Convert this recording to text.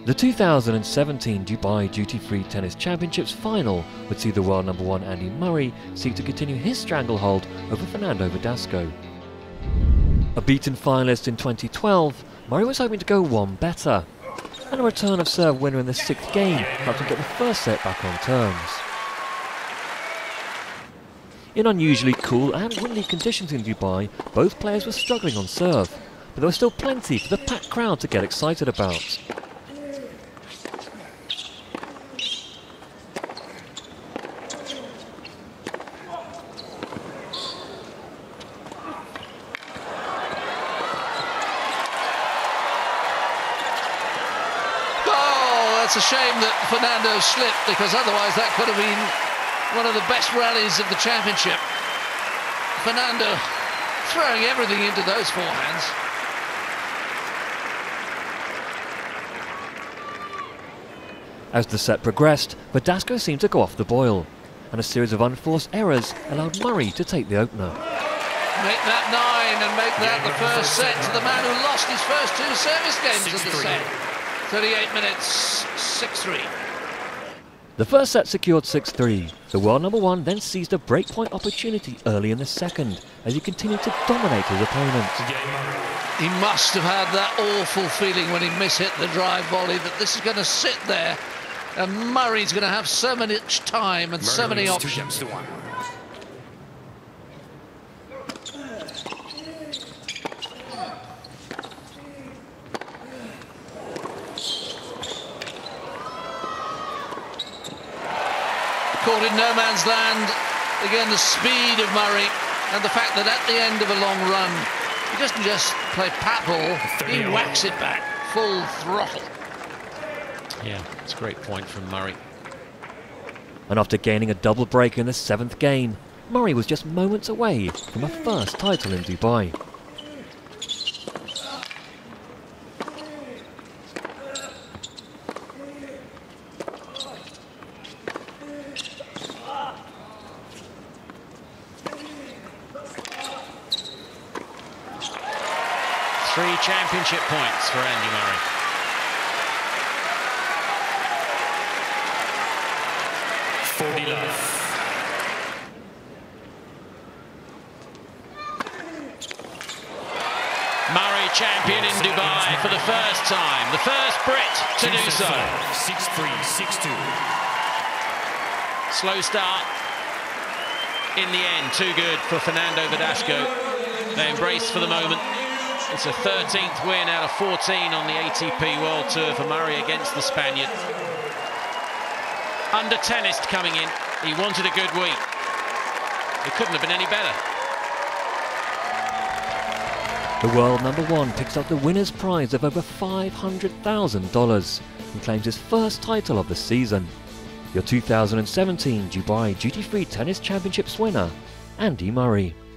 The 2017 Dubai Duty-Free Tennis Championships final would see the world number one Andy Murray seek to continue his stranglehold over Fernando Verdaso. A beaten finalist in 2012, Murray was hoping to go one better, and a return of serve winner in the sixth game helped him get the first set back on terms. In unusually cool and windy conditions in Dubai, both players were struggling on serve, but there was still plenty for the packed crowd to get excited about. It's a shame that Fernando slipped, because otherwise that could have been one of the best rallies of the championship. Fernando throwing everything into those forehands. As the set progressed, Verdaso seemed to go off the boil, and a series of unforced errors allowed Murray to take the opener. Make that 9 and make that the first set to the man who lost his first two service games of the set. 38 minutes, 6-3. The first set secured 6-3. The world number one then seized a breakpoint opportunity early in the second as he continued to dominate his opponent. He must have had that awful feeling when he mishit the drive volley that this is going to sit there and Murray's going to have so much time and so many options. Caught in no man's land. Again, the speed of Murray and the fact that at the end of a long run, he doesn't just play pat ball, he whacks it back, full throttle. Yeah, it's a great point from Murray. And after gaining a double break in the seventh game, Murray was just moments away from a first title in Dubai. Three championship points for Andy Murray. Murray champion in Dubai for the first time, the first Brit to do so. 6-3, 6-2. Slow start. In the end, too good for Fernando Verdaso. They embrace for the moment. It's a 13th win out of 14 on the ATP World Tour for Murray against the Spaniard. Under tennis coming in, he wanted a good week. It couldn't have been any better. The world number one picks up the winner's prize of over $500,000 and claims his first title of the season. Your 2017 Dubai Duty-Free Tennis Championships winner, Andy Murray.